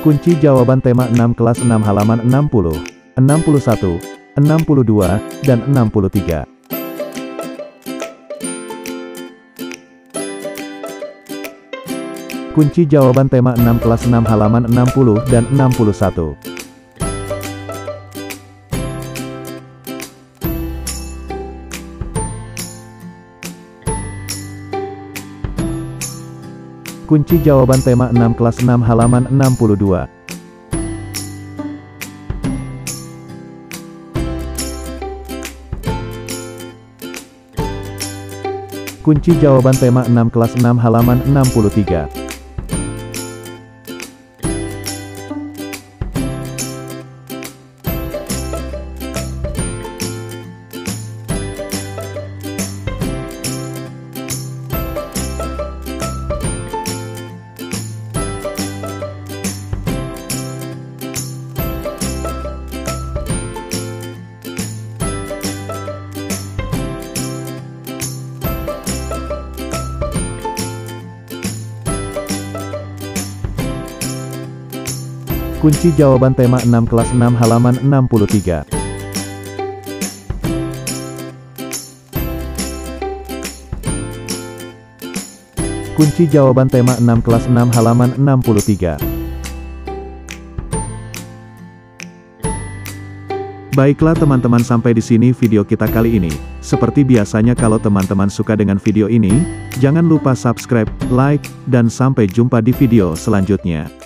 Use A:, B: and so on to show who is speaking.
A: Kunci jawaban tema 6 kelas 6 halaman 60, 61, 62, dan 63. Kunci jawaban tema 6 kelas 6 halaman 60 dan 61. Kunci jawaban tema 6 kelas 6 halaman 62. Kunci jawaban tema 6 kelas 6 halaman 63. Kunci jawaban tema 6 kelas 6 halaman 63. Kunci jawaban tema 6 kelas 6 halaman 63. Baiklah teman-teman, sampai di sini video kita kali ini. Seperti biasanya, kalau teman-teman suka dengan video ini, jangan lupa subscribe, like, dan sampai jumpa di video selanjutnya.